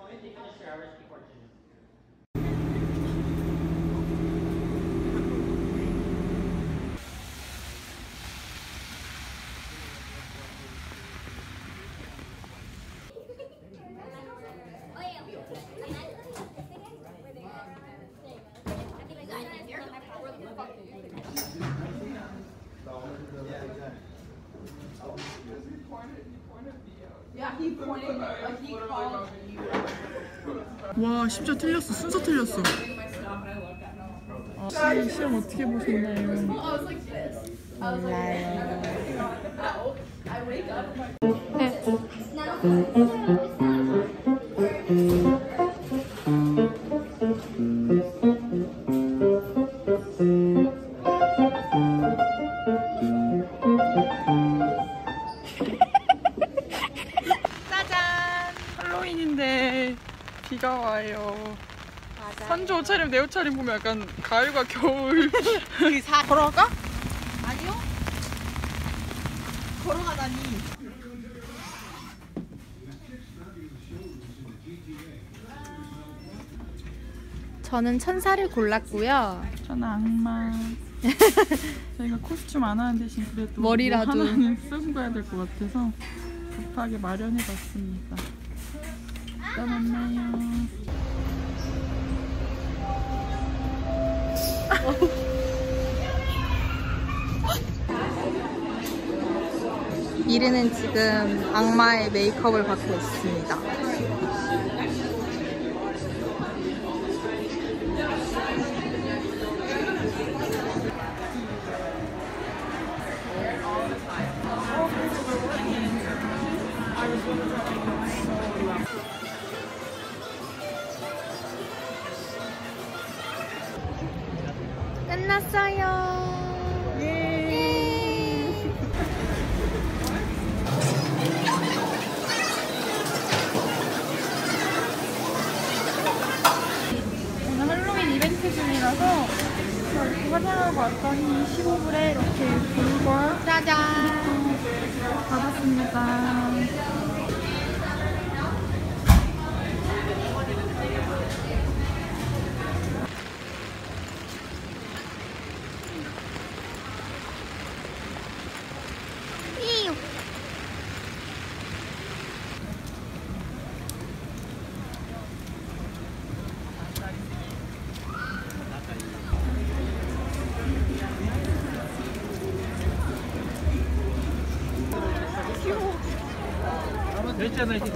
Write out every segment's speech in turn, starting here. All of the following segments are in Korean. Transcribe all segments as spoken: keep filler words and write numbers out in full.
와, 심지어 틀렸어. 순서 틀렸어. 아, 시험 어떻게 보셨나요? 몰라요. 짜잔! 할로윈인데 비가 와요. 맞아요. 산조 옷차림, 내 옷차림 보면 약간 가을과 겨울. 사... 걸어갈까? 아니요. 걸어가다니. 저는 천사를 골랐고요. 저는 악마. 저희가 코스튬 안 하는 대신 그래도 머리라도 뭐 하나는 쓰고 가야 될 것 같아서 급하게 마련해봤습니다. 이따 만나요. 미르는 지금 악마의 메이크업을 받고 있습니다. 끝났어요. 예. 오늘 할로윈 이벤트 중이라서 이렇게 화장하고 왔더니 십오 불에 이렇게 불과 짜잔. 받았습니다. 됐잖아 이제.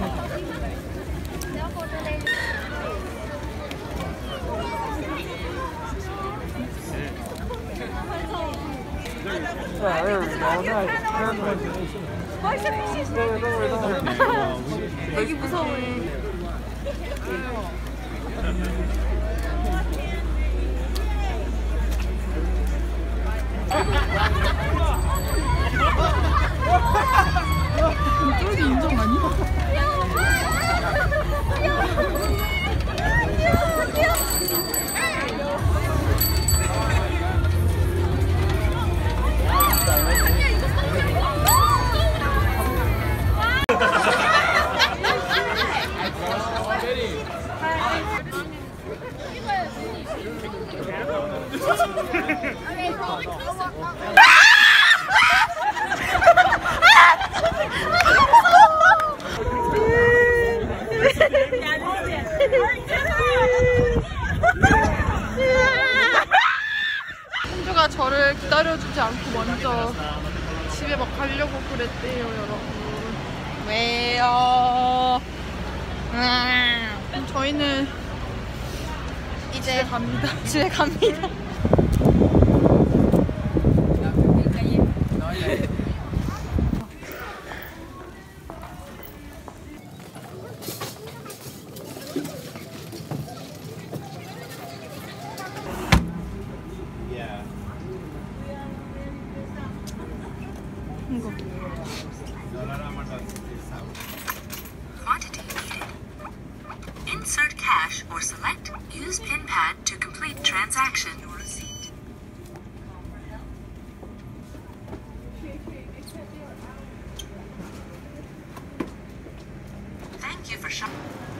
되게 무서워해. 이쪽이 인정 아니야? 현주가 저를 기다려주지 않고 먼저 집에 막 가려고 그랬대요, 여러분. 왜요? 그럼 저희는 이제 집에 갑니다. 집에 갑니다. Quantity needed. Insert cash or select use PIN pad to complete transaction or receipt. Thank you for shopping.